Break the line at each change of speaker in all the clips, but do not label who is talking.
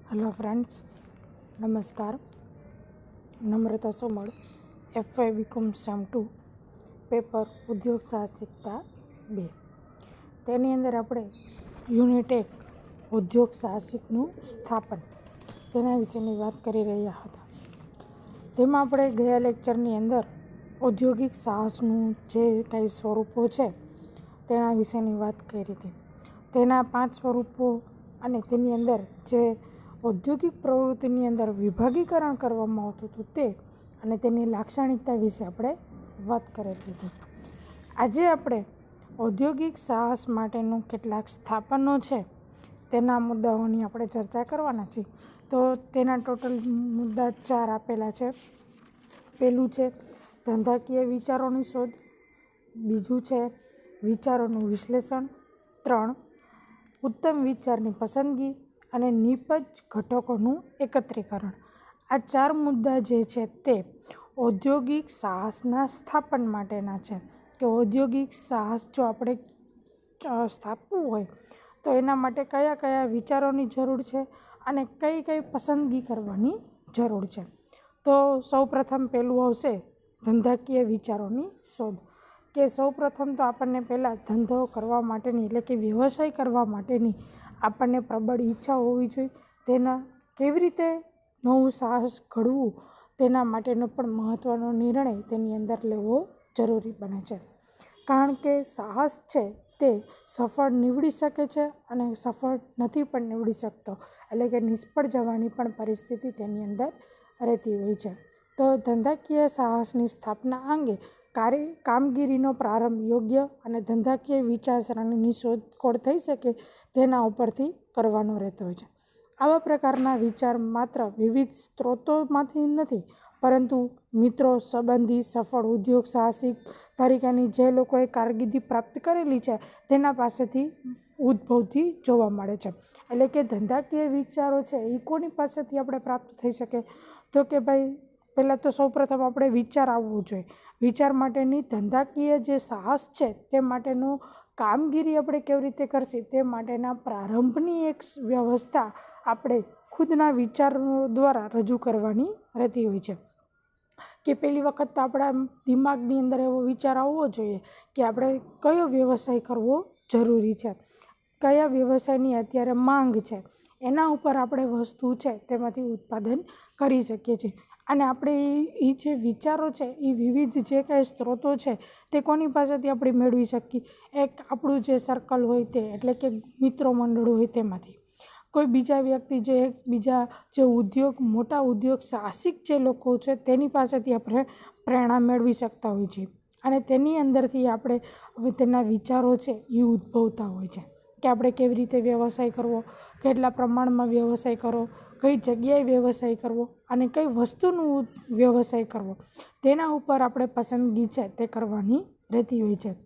Hello friends, नमस्कार। Namrata Somal, FY BCom SEM 2 paper उद्योग साहसिकता 2 તેની અંદર આપણે યુનિટ 1 ઉદ્યોગ સાહસિકનું સ્થાપન તેના વિશેની વાત કરી રહ્યા હતા. તેમાં આપણે ગયા લેક્ચરની અંદર ઔદ્યોગિક સાહસનું જે કંઈ સ્વરૂપો છે તેના વિશેની વાત કરી હતી. તેના 5 સ્વરૂપો અને તેની અંદર જે ઔદ્યોગિક પ્રવૃત્તિની અંદર વિભાગીકરણ કરવામાં આવતું હતું તે અને તેની લાક્ષણિકતા વિશે આપણે વાત કરેલી હતી. આજે આપણે ઔદ્યોગિક સાહસ માટેનું કેટલાક સ્થાપનો છે તેના મુદ્દાઓની આપણે ચર્ચા કરવાના છીએ. તો તેના ટોટલ મુદ્દા 4 આપેલા છે. પહેલું છે ધંધાકીય વિચારોની શોધ, બીજું છે વિચારોનું વિશ્લેષણ, 3 ઉત્તમ વિચારની પસંદગી અને નિપજ ઘટકોનું એકત્રીકરણ. આ 4 મુદ્દા જે છે તે ઔદ્યોગિક સાહસના સ્થાપન માટેના છે કે ઔદ્યોગિક સાહસ જો આપણે સ્થાપવું હોય તો એના માટે કયા કયા વિચારોની જરૂર છે અને કઈ કઈ પસંદગી કરવાની જરૂર છે. તો સૌપ્રથમ પહેલું આવશે ધંધાકીય વિચારોની શોધ, કે સૌપ્રથમ તો આપણને પહેલાં ધંધો કરવા માટેની એટલે કે વ્યવસાય કરવા માટેની આપણને પ્રબળ ઈચ્છા હોવી જોઈએ. તેના કેવી રીતે નવું સાહસ ઘડવું તેના માટેનો પણ મહત્ત્વનો નિર્ણય તેની અંદર લેવો જરૂરી બને છે. કારણ કે સાહસ છે તે સફળ નીવડી શકે છે અને સફળ નથી પણ નીવડી શકતો, એટલે કે નિષ્ફળ જવાની પણ પરિસ્થિતિ તેની અંદર રહેતી હોય છે. તો ધંધાકીય સાહસની સ્થાપના અંગે કામગીરીનો પ્રારંભ યોગ્ય અને ધંધાકીય વિચારસરણીની શોધખોળ થઈ શકે તેના ઉપરથી કરવાનો રહેતો હોય છે. આવા પ્રકારના વિચાર માત્ર વિવિધ સ્ત્રોતોમાંથી નથી, પરંતુ મિત્રો, સંબંધી, સફળ ઉદ્યોગ સાહસિક તરીકેની જે લોકોએ કારકિર્દી પ્રાપ્ત કરેલી છે તેના પાસેથી ઉદ્ભવથી જોવા મળે છે. એટલે કે ધંધાકીય વિચારો છે એ કોની પાસેથી આપણે પ્રાપ્ત થઈ શકે? તો કે ભાઈ પહેલાં તો સૌપ્રથમ આપણે વિચાર આવવું જોઈએ. વિચાર માટેની ધંધાકીય જે સાહસ છે તે માટેનું કામગીરી આપણે કેવી રીતે કરશી તે માટેના પ્રારંભની એક વ્યવસ્થા આપણે ખુદના વિચારો દ્વારા રજૂ કરવાની રહેતી હોય છે. કે પહેલી વખત તો આપણા દિમાગની અંદર એવો વિચાર આવવો જોઈએ કે આપણે કયો વ્યવસાય કરવો જરૂરી છે, કયા વ્યવસાયની અત્યારે માંગ છે, એના ઉપર આપણે વસ્તુ છે તેમાંથી ઉત્પાદન કરી શકીએ છીએ. અને આપણે એ જે વિચારો છે એ વિવિધ જે કાંઈ સ્ત્રોતો છે તે કોની પાસેથી આપણે મેળવી શકીએ? એક આપણું જે સર્કલ હોય તે, એટલે કે મિત્રો મંડળ હોય તેમાંથી, કોઈ બીજા વ્યક્તિ જે બીજા જે મોટા ઉદ્યોગ સાહસિક જે લોકો છે તેની પાસેથી આપણે પ્રેરણા મેળવી શકતા હોય છે. અને તેની અંદરથી આપણે તેના વિચારો છે એ ઉદ્ભવતા હોય છે કે આપણે કેવી રીતે વ્યવસાય કરવો, કેટલા પ્રમાણમાં વ્યવસાય કરવો, કઈ જગ્યાએ વ્યવસાય કરવો અને કઈ વસ્તુનું વ્યવસાય કરવો, તેના ઉપર આપણે પસંદગી છે તે કરવાની રહેતી હોય છે.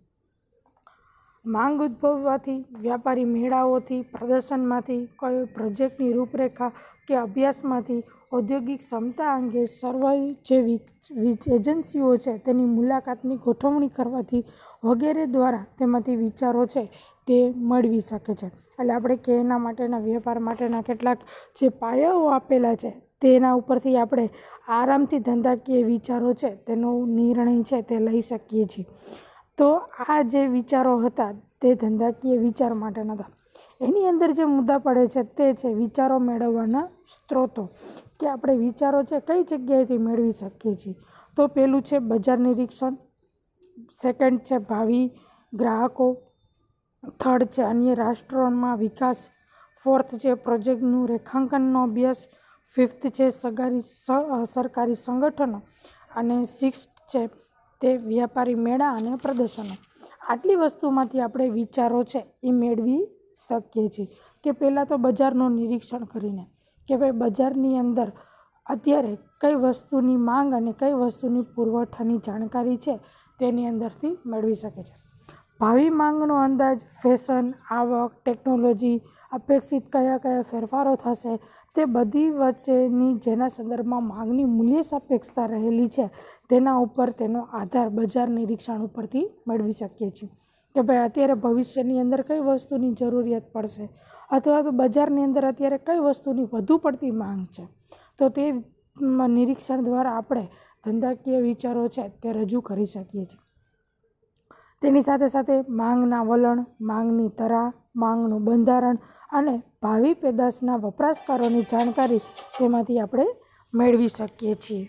માંગ ઉદ્ભવવાથી, વ્યાપારી મેળાઓથી, પ્રદર્શનમાંથી, કોઈ પ્રોજેક્ટની રૂપરેખા કે અભ્યાસમાંથી, ઔદ્યોગિક ક્ષમતા અંગે સર્વે જેવી એજન્સીઓ છે તેની મુલાકાતની ગોઠવણી કરવાથી વગેરે દ્વારા તેમાંથી વિચારો છે તે મળવી શકે છે. એટલે આપણે કે એના માટેના વ્યાપાર માટેના કેટલાક જે પાયાઓ આપેલા છે તેના ઉપરથી આપણે આરામથી ધંધાકીય વિચારો છે તેનો નિર્ણય છે તે લઈ શકીએ છીએ. તો આ જે વિચારો હતા તે ધંધાકીય વિચાર માટેના હતા. એની અંદર જે મુદ્દા પડે છે તે છે વિચારો મેળવવાના સ્ત્રોતો, કે આપણે વિચારો છે કઈ જગ્યાએથી મેળવી શકીએ છીએ. તો પહેલું છે બજાર નિરીક્ષણ, સેકન્ડ છે ભાવિ ગ્રાહકો, થર્ડ છે અન્ય રાષ્ટ્રોમાં વિકાસ, ફોર્થ છે પ્રોજેક્ટનું રેખાંકનનો અભ્યાસ, ફિફ્થ છે સરકારી સંગઠનો અને સિક્સ્થ છે તે વ્યાપારી મેળા અને પ્રદર્શનો. આટલી વસ્તુમાંથી આપણે વિચારો છે એ મેળવી શકીએ છીએ. કે પહેલાં તો બજારનું નિરીક્ષણ કરીને કે ભાઈ બજારની અંદર અત્યારે કઈ વસ્તુની માંગ અને કઈ વસ્તુની પુરવઠાની જાણકારી છે તેની અંદરથી મેળવી શકે છે. ભાવિ માંગનો અંદાજ, ફેશન, આવક, ટેકનોલોજી, અપેક્ષિત કયા કયા ફેરફારો થશે તે બધી વચ્ચેની જેના સંદર્ભમાં માંગની મૂલ્ય સાપેક્ષતા રહેલી છે તેના ઉપર તેનો આધાર બજાર નિરીક્ષણ ઉપરથી મેળવી શકીએ છીએ. કે ભાઈ અત્યારે ભવિષ્યની અંદર કઈ વસ્તુની જરૂરિયાત પડશે, અથવા તો બજારની અંદર અત્યારે કઈ વસ્તુની વધુ પડતી માંગ છે, તો તે નિરીક્ષણ દ્વારા આપણે ધંધાકીય વિચારો છે તે રજૂ કરી શકીએ છીએ. તેની સાથે સાથે માંગના વલણ, માંગની તરાહ, માંગનું બંધારણ અને ભાવિ પેદાશના વપરાશકારોની જાણકારી તેમાંથી આપણે મેળવી શકીએ છીએ.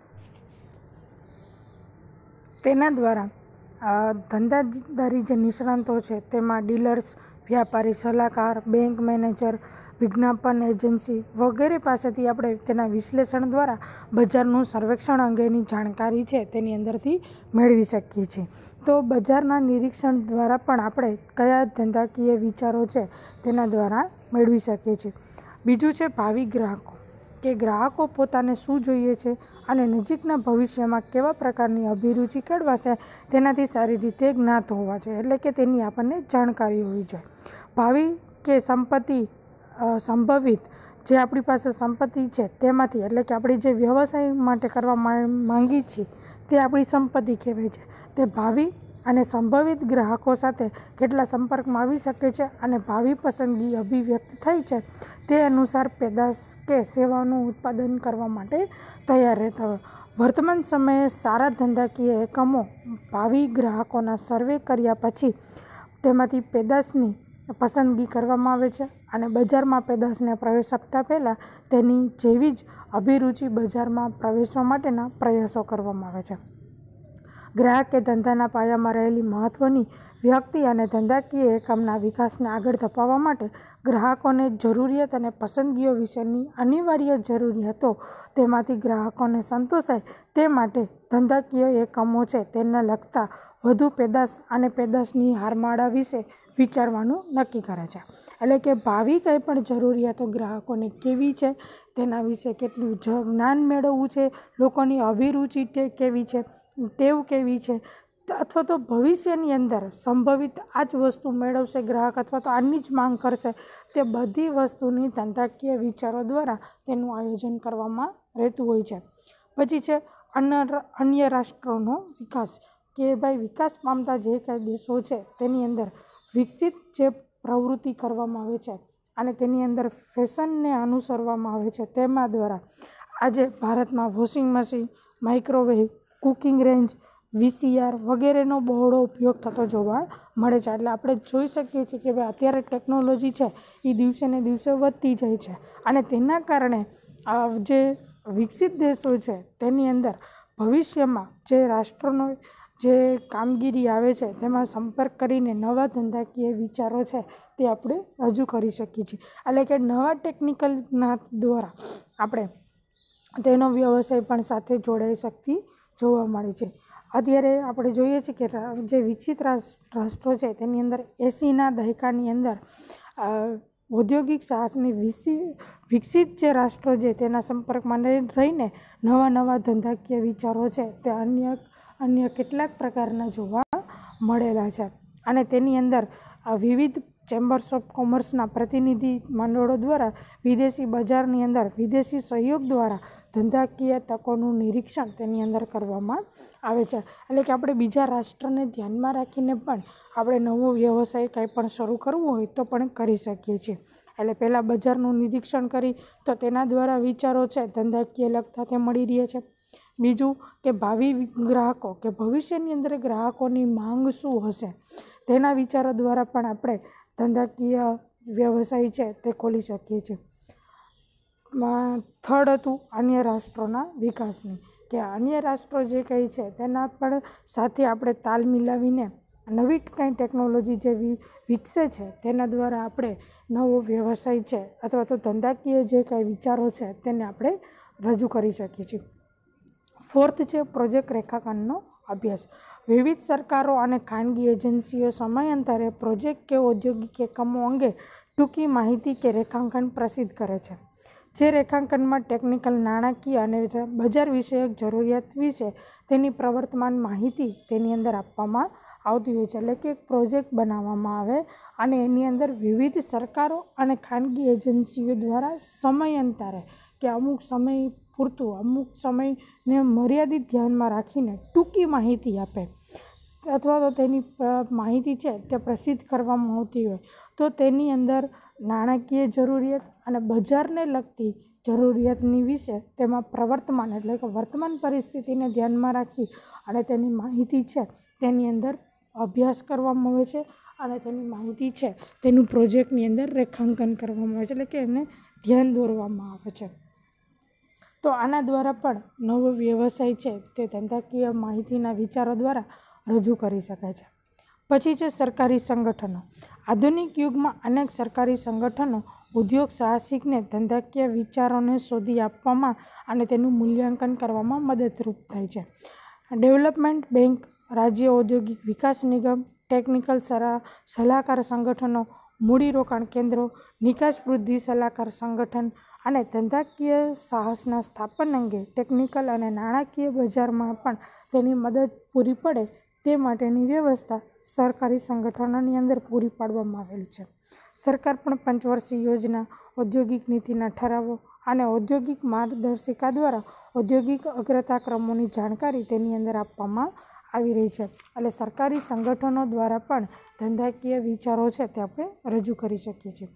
તેના દ્વારા ધંધાદારી જે નિષ્ણાંતો છે તેમાં ડીલર્સ, વ્યાપારી સલાહકાર, બેંક મેનેજર, વિજ્ઞાપન એજન્સી વગેરે પાસેથી આપણે તેના વિશ્લેષણ દ્વારા બજારનું સર્વેક્ષણ અંગેની જાણકારી છે તેની અંદરથી મેળવી શકીએ છીએ. તો બજારના નિરીક્ષણ દ્વારા પણ આપણે કયા ધંધાકીય વિચારો છે તેના દ્વારા મેળવી શકીએ છીએ. બીજું છે ભાવિ ગ્રાહકો, કે ગ્રાહકો પોતાને શું જોઈએ છે અને નજીકના ભવિષ્યમાં કેવા પ્રકારની અભિરુચિ કેળવાશે તેનાથી સારી રીતે જ્ઞાત હોવા જોઈએ, એટલે કે તેની આપણને જાણકારી હોવી જોઈએ. ભાવિ કે સંભવિત જે આપણી પાસે સંપત્તિ છે તેમાંથી, એટલે કે આપણે જે વ્યવસાય માટે કરવા માંગીએ છીએ તે આપણી સંપત્તિ કહેવાય છે. તે ભાવિ અને સંભવિત ગ્રાહકો સાથે કેટલા સંપર્કમાં આવી શકે છે અને ભાવિ પસંદગી અભિવ્યક્ત થઈ છે તે અનુસાર પેદાશ કે સેવાનું ઉત્પાદન કરવા માટે તૈયાર રહેતા હોય. વર્તમાન સમયે સારા ધંધાકીય એકમો ભાવિ ગ્રાહકોના સર્વે કર્યા પછી તેમાંથી પેદાશની પસંદગી કરવામાં આવે છે અને બજારમાં પેદાશને પ્રવેશ આપતા પહેલાં તેની જેવી જ અભિરુચિ બજારમાં પ્રવેશવા માટેના પ્રયાસો કરવામાં આવે છે. ગ્રાહક કે ધંધાના પાયામાં રહેલી મહત્ત્વની વ્યક્તિ અને ધંધાકીય એકમના વિકાસને આગળ ધપાવવા માટે ગ્રાહકોને જરૂરિયાત અને પસંદગીઓ વિશેની અનિવાર્ય જરૂરિયાતો તેમાંથી ગ્રાહકોને સંતોષાય તે માટે ધંધાકીય એકમો છે તેને લગતા વધુ પેદાશ અને પેદાશની હારમાળા વિશે વિચારવાનું નક્કી કરે છે. એટલે કે ભાવિ કંઈ પણ જરૂરિયાતો ગ્રાહકોને કેવી છે તેના વિશે કેટલું જ્ઞાન મેળવવું છે, લોકોની અભિરુચિ કેવી છે, ટેવ કેવી છે, અથવા તો ભવિષ્યની અંદર સંભવિત આ જ વસ્તુ મેળવશે ગ્રાહક અથવા તો આની જ માંગ કરશે, તે બધી વસ્તુની ધંધાકીય વિચારો દ્વારા તેનું આયોજન કરવામાં રહેતું હોય છે. પછી છે અન્ય રાષ્ટ્રોનો વિકાસ, કે ભાઈ વિકાસ પામતા જે કાંઈ દેશો છે તેની અંદર વિકસિત જે પ્રવૃત્તિ કરવામાં આવે છે અને તેની અંદર ફેશનને અનુસરવામાં આવે છે, તેમાં દ્વારા આજે ભારતમાં washing machine, microwave, cooking range, VCR વગેરેનો બહોળો ઉપયોગ થતો જોવા મળે છે. એટલે આપણે જોઈ શકીએ છીએ કે ભાઈ અત્યારે ટેકનોલોજી છે એ દિવસે ને દિવસે વધતી જાય છે અને તેના કારણે જે વિકસિત દેશો છે તેની અંદર ભવિષ્યમાં જે રાષ્ટ્રનો જે કામગીરી આવે છે તેમાં સંપર્ક કરીને નવા ધંધાકીય વિચારો છે તે આપણે રજૂ કરી શકીએ છીએ. એટલે કે નવા ટેકનિકલ જ્ઞાન દ્વારા આપણે તેનો વ્યવસાય પણ સાથે જોડાઈ શકતી જોવા મળે છે. અત્યારે આપણે જોઈએ છીએ કે જે વિકસિત રાષ્ટ્રો છે તેની અંદર 80ના દહાકાની અંદર ઔદ્યોગિક સાહસની વિકસિત જે રાષ્ટ્રો છે તેના સંપર્કમાં રહીને નવા ધંધાકીય વિચારો છે તે અન્ય કેટલાક પ્રકારના જોવા મળેલા છે અને તેની અંદર વિવિધ ચેમ્બર્સ ઓફ કોમર્સના પ્રતિનિધિ મંડળો દ્વારા વિદેશી બજારની અંદર વિદેશી સહયોગ દ્વારા ધંધાકીય તકોનું નિરીક્ષણ તેની અંદર કરવામાં આવે છે. એટલે કે આપણે બીજા રાષ્ટ્રને ધ્યાનમાં રાખીને પણ આપણે નવો વ્યવસાય કંઈ પણ શરૂ કરવો હોય તો પણ કરી શકીએ છીએ. એટલે પહેલાં બજારનું નિરીક્ષણ કરી તો તેના દ્વારા વિચારો છે ધંધાકીય લગતા તે મળી રહે છે. બીજું કે ભાવિ ગ્રાહકો, કે ભવિષ્યની અંદર ગ્રાહકોની માંગ શું હશે તેના વિચારો દ્વારા પણ આપણે ધંધાકીય વ્યવસાય છે તે ખોલી શકીએ છીએ. થર્ડ હતું અન્ય રાષ્ટ્રોના વિકાસની, કે અન્ય રાષ્ટ્રો જે કંઈ છે તેના પણ સાથે આપણે તાલ મિલાવીને નવી કંઈ ટેકનોલોજી જે વિકસે છે તેના દ્વારા આપણે નવો વ્યવસાય છે અથવા તો ધંધાકીય જે કાંઈ વિચારો છે તેને આપણે રજૂ કરી શકીએ છીએ. ફોર્થ છે પ્રોજેક્ટ રેખાંકનનો અભ્યાસ. વિવિધ સરકારો અને ખાનગી એજન્સીઓ સમયાંતરે પ્રોજેક્ટ કે ઔદ્યોગિક એકમો અંગે ટૂંકી માહિતી કે રેખાંકન પ્રસિદ્ધ કરે છે. જે રેખાંકનમાં ટેકનિકલ, નાણાકીય અને બજાર વિષયક જરૂરિયાત વિશે તેની પ્રવર્તમાન માહિતી તેની અંદર આપવામાં આવતી હોય છે. એટલે કે એક પ્રોજેક્ટ બનાવવામાં આવે અને એની અંદર વિવિધ સરકારો અને ખાનગી એજન્સીઓ દ્વારા સમયાંતરે કે અમુક સમય પૂરતું, અમુક સમયને મર્યાદિત ધ્યાનમાં રાખીને ટૂંકી માહિતી આપે અથવા તો તેની માહિતી છે તે પ્રસિદ્ધ કરવામાં આવતી હોય તો તેની અંદર નાણાકીય જરૂરિયાત અને બજારને લગતી જરૂરિયાતની વિશે તેમાં પ્રવર્તમાન એટલે કે વર્તમાન પરિસ્થિતિને ધ્યાનમાં રાખી અને તેની માહિતી છે તેની અંદર અભ્યાસ કરવામાં આવે છે અને તેની માહિતી છે તેનું પ્રોજેક્ટની અંદર રેખાંકન કરવામાં આવે છે, એટલે કે એને ધ્યાન દોરવામાં આવે છે. તો આના દ્વારા પણ નવો વ્યવસાય છે તે ધંધાકીય માહિતીના વિચારો દ્વારા રજૂ કરી શકાય છે. પછી છે સરકારી સંગઠનો. આધુનિક યુગમાં અનેક સરકારી સંગઠનો ઉદ્યોગ સાહસિકને ધંધાકીય વિચારોને શોધી આપવામાં અને તેનું મૂલ્યાંકન કરવામાં મદદરૂપ થાય છે. ડેવલપમેન્ટ બેંક, રાજ્ય ઔદ્યોગિક વિકાસ નિગમ, ટેકનિકલ સલાહકાર સંગઠનો, મૂડીરોકાણ કેન્દ્રો, નિકાસ વૃદ્ધિ સલાહકાર સંગઠન અને ધંધાકીય સાહસના સ્થાપન અંગે ટેકનિકલ અને નાણાકીય બજારમાં પણ તેની મદદ પૂરી પડે તે માટેની વ્યવસ્થા સરકારી સંગઠનોની અંદર પૂરી પાડવામાં આવેલી છે. સરકાર પણ પંચવર્ષીય યોજના, ઔદ્યોગિક નીતિના ઠરાવો અને ઔદ્યોગિક માર્ગદર્શિકા દ્વારા ઔદ્યોગિક અગ્રતાક્રમોની જાણકારી તેની અંદર આપવામાં આવી રહી છે. એટલે સરકારી સંગઠનો દ્વારા પણ ધંધાકીય વિચારો છે તે આપણે રજૂ કરી શકીએ છીએ.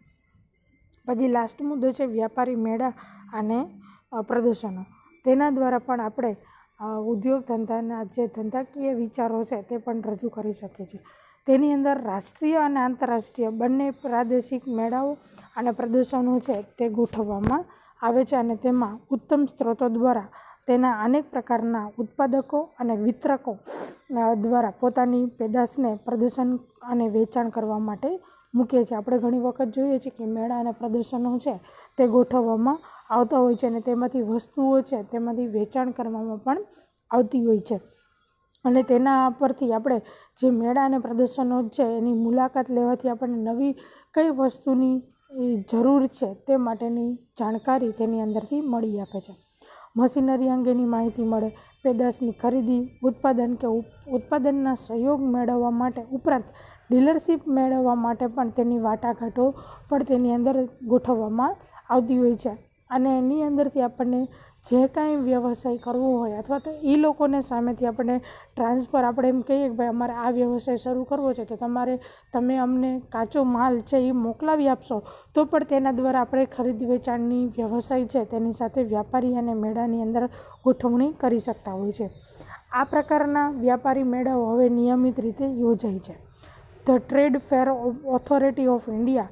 પછી લાસ્ટ મુદ્દો છે વ્યાપારી મેળા અને પ્રદર્શનો. તેના દ્વારા પણ આપણે ઉદ્યોગ ધંધાના જે ધંધાકીય વિચારો છે તે પણ રજૂ કરી શકીએ છીએ. તેની અંદર રાષ્ટ્રીય અને આંતરરાષ્ટ્રીય બંને પ્રાદેશિક મેળાઓ અને પ્રદર્શનો છે તે ગોઠવવામાં આવે છે અને તેમાં ઉત્તમ સ્ત્રોતો દ્વારા તેના અનેક પ્રકારના ઉત્પાદકો અને વિતરકો દ્વારા પોતાની પેદાશને પ્રદર્શન અને વેચાણ કરવા માટે મૂકીએ છીએ. આપણે ઘણી વખત જોઈએ છીએ કે મેળા અને પ્રદર્શનો છે તે ગોઠવવામાં આવતા હોય છે અને તેમાંથી વસ્તુઓ છે તેમાંથી વેચાણ કરવામાં પણ આવતી હોય છે અને તેના પરથી આપણે જે મેળા અને પ્રદર્શનો છે એની મુલાકાત લેવાથી આપણને નવી કઈ વસ્તુની જરૂર છે તે માટેની જાણકારી તેની અંદરથી મળી આપે છે. મશીનરી અંગેની માહિતી મળે, પેદાશની ખરીદી, ઉત્પાદન કે ઉત્પાદનના સહયોગ મેળવવા માટે ઉપરાંત ડીલરશીપ મેળવવા માટે પણ તેની વાટાઘાટો પણ તેની અંદર ગોઠવવામાં આવતી હોય છે અને એની અંદરથી આપણને જે કાંઈ વ્યવસાય કરવો હોય અથવા તો એ લોકોને સામેથી આપણને ટ્રાન્સફર આપણે એમ કહીએ કે ભાઈ અમારે આ વ્યવસાય શરૂ કરવો છે તો તમે અમને કાચો માલ છે એ મોકલાવી આપશો તો પણ તેના દ્વારા આપણે ખરીદ વેચાણની વ્યવસાય છે તેની સાથે વ્યાપારી અને મેળાની અંદર ગોઠવણી કરી શકતા હોય છે. આ પ્રકારના વ્યાપારી મેળાઓ હવે નિયમિત રીતે યોજાય છે. The trade fair authority of India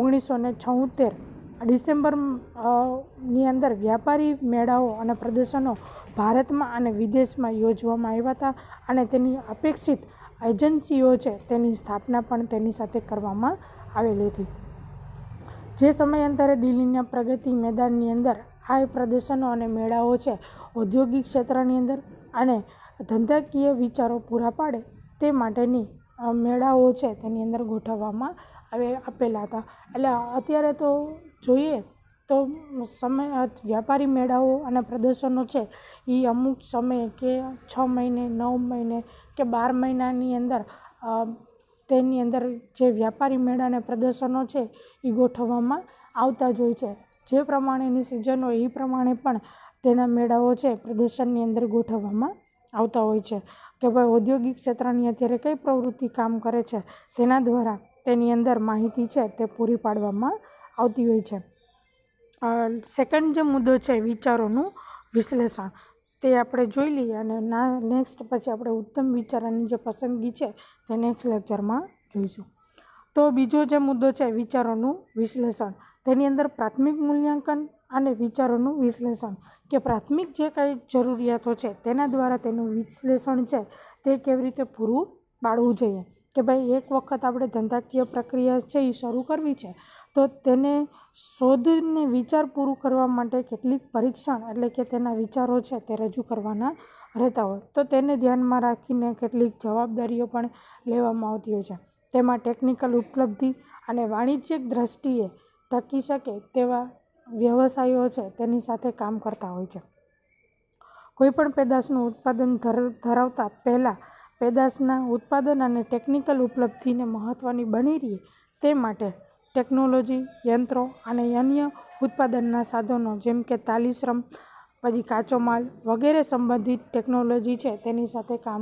1976 ડિસેમ્બરની અંદર વ્યાપારી મેળાઓ અને પ્રદર્શનો ભારતમાં અને વિદેશમાં યોજવામાં આવ્યા હતા અને તેની અપેક્ષિત એજન્સીઓ છે તેની સ્થાપના પણ તેની સાથે કરવામાં આવેલી હતી. જે સમયાંતરે દિલ્હીના પ્રગતિ મેદાનની અંદર આ પ્રદર્શનો અને મેળાઓ છે ઔદ્યોગિક ક્ષેત્રની અંદર અને ધંધાકીય વિચારો પૂરા પાડે તે માટેની મેળાઓ છે તેની અંદર ગોઠવવામાં આપેલા હતા. એટલે અત્યારે તો જોઈએ તો વ્યાપારી મેળાઓ અને પ્રદર્શનો છે એ અમુક સમયે કે 6 મહિને, 9 મહિને કે 12 મહિનાની અંદર તેની અંદર જે વ્યાપારી મેળા અને પ્રદર્શનો છે એ ગોઠવવામાં આવતા જ હોય છે. જે પ્રમાણેની સિઝન હોય એ પ્રમાણે પણ તેના મેળાઓ છે પ્રદર્શનની અંદર ગોઠવવામાં આવતા હોય છે કે ભાઈ ઔદ્યોગિક ક્ષેત્રની અત્યારે કઈ પ્રવૃત્તિ કામ કરે છે તેના દ્વારા તેની અંદર માહિતી છે તે પૂરી પાડવામાં આવતી હોય છે. સેકન્ડ જે મુદ્દો છે વિચારોનું વિશ્લેષણ તે આપણે જોઈ લઈએ અને નેક્સ્ટ પછી આપણે ઉત્તમ વિચારોની જે પસંદગી છે તે નેક્સ્ટ લેક્ચરમાં જોઈશું. તો બીજો જે મુદ્દો છે વિચારોનું વિશ્લેષણ, તેની અંદર પ્રાથમિક મૂલ્યાંકન અને વિચારોનું વિશ્લેષણ કે પ્રાથમિક જે કાંઈ જરૂરિયાતો છે તેના દ્વારા તેનું વિશ્લેષણ છે તે કેવી રીતે પૂરું પાડવું જોઈએ કે ભાઈ એક વખત આપણે ધંધાકીય પ્રક્રિયા છે એ શરૂ કરવી છે તો તેને શોધને વિચાર પૂરું કરવા માટે કેટલીક પરીક્ષણ એટલે કે તેના વિચારો છે તે રજૂ કરવાના રહેતા હોય તો તેને ધ્યાનમાં રાખીને કેટલીક જવાબદારીઓ પણ લેવામાં આવતી હોય છે. તેમાં ટેકનિકલ ઉપલબ્ધિ અને વાણિજ્યિક દ્રષ્ટિએ ટકી શકે તેવા વ્યવસાયો છે તેની સાથે કામ કરતા હોય છે. કોઈપણ પેદાશનું ઉત્પાદન ધરાવતા પહેલાં પેદાશના ઉત્પાદન અને ટેકનિકલ ઉપલબ્ધિને મહત્ત્વની બની રહે તે માટે ટેકનોલોજી, યંત્રો અને અન્ય ઉત્પાદનના સાધનો જેમ કે તાલીશ્રમ, પછી કાચો માલ વગેરે સંબંધિત ટેકનોલોજી છે તેની સાથે કામ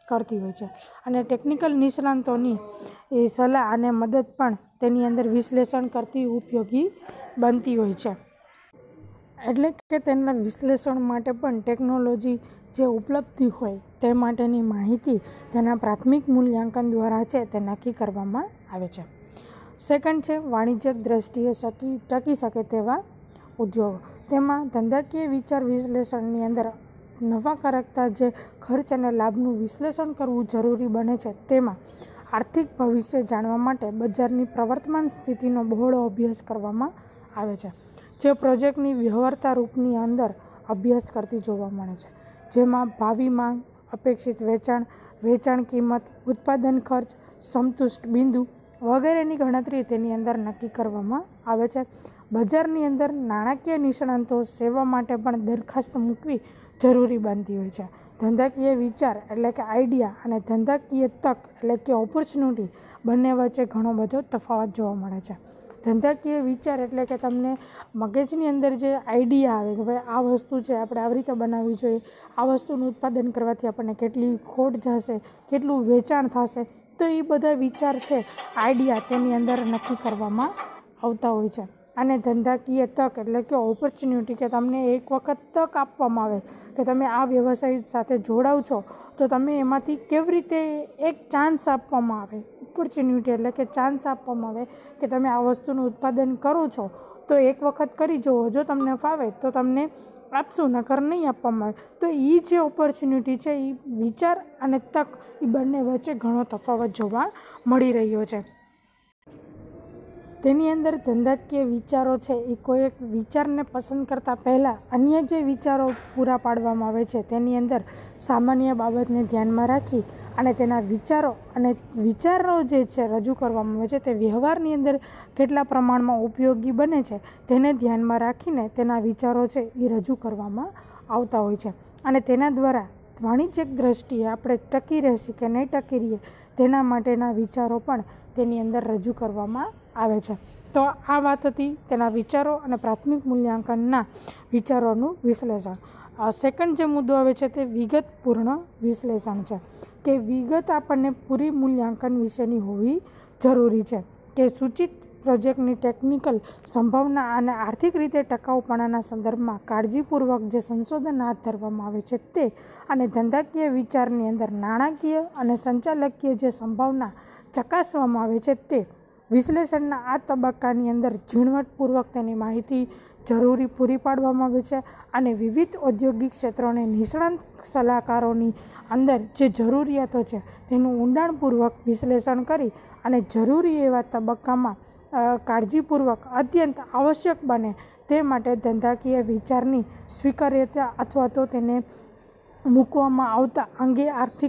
કરતી હોય છે અને ટેકનિકલ નિષ્ણાતોની એ સલાહ અને મદદ પણ તેની અંદર વિશ્લેષણ કરતી ઉપયોગી બનતી હોય છે. એટલે કે તેના વિશ્લેષણ માટે પણ ટેકનોલોજી જે ઉપલબ્ધ હોય તે માટેની માહિતી તેના પ્રાથમિક મૂલ્યાંકન દ્વારા છે તે નક્કી કરવામાં આવે છે. સેકન્ડ છે વાણિજ્યક દ્રષ્ટિએ ટકી શકે તેવા ઉદ્યોગો. તેમાં ધંધાકીય વિચાર વિશ્લેષણની અંદર નફાકારકતા જે ખર્ચ અને લાભનું વિશ્લેષણ કરવું જરૂરી બને છે. તેમાં આર્થિક ભવિષ્ય જાણવા માટે બજારની પ્રવર્તમાન સ્થિતિનો બહોળો અભ્યાસ કરવામાં આવે છે, જે પ્રોજેક્ટની વ્યવહારતા રૂપની અંદર અભ્યાસ કરતી જોવા મળે છે, જેમાં ભાવિ માંગ, અપેક્ષિત વેચાણ, વેચાણ કિંમત, ઉત્પાદન ખર્ચ, સંતુષ્ટ બિંદુ વગેરેની ગણતરી તેની અંદર નક્કી કરવામાં આવે છે. બજારની અંદર નાણાકીય નિષ્ણાતો સેવા માટે પણ દરખાસ્ત મૂકવી જરૂરી બનતી હોય છે. ધંધાકીય વિચાર એટલે કે આઈડિયા અને ધંધાકીય તક એટલે કે ઓપોર્ચ્યુનિટી બંને વચ્ચે ઘણો બધો તફાવત જોવા મળે છે. ધંધાકીય વિચાર એટલે કે તમને મગજની અંદર જે આઈડિયા આવે કે ભાઈ આ વસ્તુ છે આપણે આવી રીતે બનાવવી જોઈએ, આ વસ્તુનું ઉત્પાદન કરવાથી આપણને કેટલી ખોટ જશે, કેટલું વેચાણ થશે, તો એ બધા વિચાર છે આઈડિયા તેની અંદર નક્કી કરવામાં આવતા હોય છે. અને ધંધાકીય તક એટલે કે ઓપોર્ચ્યુનિટી કે તમને એક વખત તક આપવામાં આવે કે તમે આ વ્યવસાય સાથે જોડાવ છો તો તમે એમાંથી કેવી રીતે એક ચાન્સ આપવામાં આવે. ઓપોર્ચ્યુનિટી એટલે કે ચાન્સ આપવામાં આવે કે તમે આ વસ્તુનું ઉત્પાદન કરો છો તો એક વખત કરી જુઓ, જો તમને ફાવે તો તમને આપશું, નકર નહીં આપવામાં આવે. તો એ જે ઓપોર્ચ્યુનિટી છે એ વિચાર અને તક એ બંને વચ્ચે ઘણો તફાવત જોવા મળી રહ્યો છે. તેની અંદર ધંધાકીય વિચારો છે એ કોઈ એક વિચારને પસંદ કરતાં પહેલાં અન્ય જે વિચારો પૂરા પાડવામાં આવે છે તેની અંદર સામાન્ય બાબતને ધ્યાનમાં રાખી અને તેના વિચારો જે છે રજૂ કરવામાં આવે છે તે વ્યવહારની અંદર કેટલા પ્રમાણમાં ઉપયોગી બને છે તેને ધ્યાનમાં રાખીને તેના વિચારો છે એ રજૂ કરવામાં આવતા હોય છે. અને તેના દ્વારા વાણિજ્યક દ્રષ્ટિએ આપણે ટકી રહેશે કે નહીં ટકી રહીએ તેના માટેના વિચારો પણ તેની અંદર રજૂ કરવામાં આવે છે. તો આ વાત હતી તેના વિચારો અને પ્રાથમિક મૂલ્યાંકનના વિચારોનું વિશ્લેષણ. સેકન્ડ જે મુદ્દો આવે છે તે વિગતપૂર્ણ વિશ્લેષણ છે કે વિગત આપણને પૂરી મૂલ્યાંકન વિશેની હોવી જરૂરી છે કે સૂચિત પ્રોજેક્ટની ટેકનિકલ સંભાવના અને આર્થિક રીતે ટકાઉપણાના સંદર્ભમાં કાળજીપૂર્વક જે સંશોધન હાથ ધરવામાં આવે છે તે અને ધંધાકીય વિચારની અંદર નાણાકીય અને સંચાલકીય જે સંભાવના ચકાસવામાં આવે છે તે વિશ્લેષણના આ તબક્કાની અંદર ઝીણવટપૂર્વક તેની માહિતી જરૂરી પૂરી પાડવામાં આવે છે અને વિવિધ ઔદ્યોગિક ક્ષેત્રોને નિષ્ણાંત સલાહકારોની અંદર જે જરૂરિયાતો છે તેનું ઊંડાણપૂર્વક વિશ્લેષણ કરી અને જરૂરી એવા તબક્કામાં કાળજીપૂર્વક અત્યંત આવશ્યક બને તે માટે ધંધાકીય વિચારની સ્વીકાર્યતા અથવા તો તેને મૂકવામાં આવતા અંગે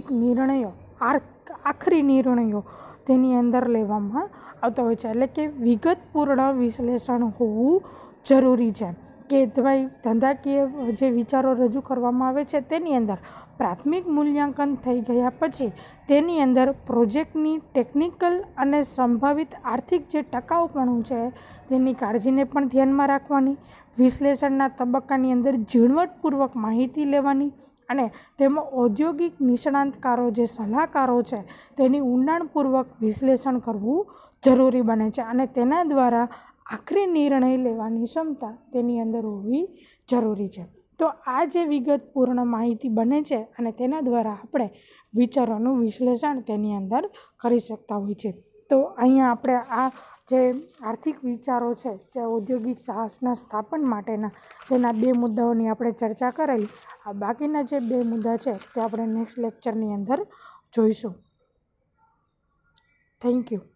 આખરી નિર્ણયો તેની અંદર લેવામાં આવતા હોય છે. એટલે કે વિગતપૂર્ણ વિશ્લેષણ હોવું જરૂરી છે કે ભાઈ ધંધાકીય જે વિચારો રજૂ કરવામાં આવે છે તેની અંદર પ્રાથમિક મૂલ્યાંકન થઈ ગયા પછી તેની અંદર પ્રોજેક્ટની ટેકનિકલ અને સંભવિત આર્થિક જે ટકાઉપણું છે તેની કાળજીને પણ ધ્યાનમાં રાખવાની, વિશ્લેષણના તબક્કાની અંદર ઝીણવટપૂર્વક માહિતી લેવાની અને તેમાં ઔદ્યોગિક નિષ્ણાંતકારો જે સલાહકારો છે તેની ઊંડાણપૂર્વક વિશ્લેષણ કરવું જરૂરી બને છે અને તેના દ્વારા આખરી નિર્ણય લેવાની ક્ષમતા તેની અંદર હોવી જરૂરી છે. તો આ જે વિગતપૂર્ણ માહિતી બને છે અને તેના દ્વારા આપણે વિચારોનું વિશ્લેષણ તેની અંદર કરી શકતા હોય છે. તો અહીંયા આપણે આ જે આર્થિક વિચારો છે જે ઔદ્યોગિક સાહસના સ્થાપન માટેના તેના 2 મુદ્દાઓની આપણે ચર્ચા કરેલી. આ બાકીના જે 2 મુદ્દા છે તે આપણે નેક્સ્ટ લેક્ચરની અંદર જોઈશું. Thank you.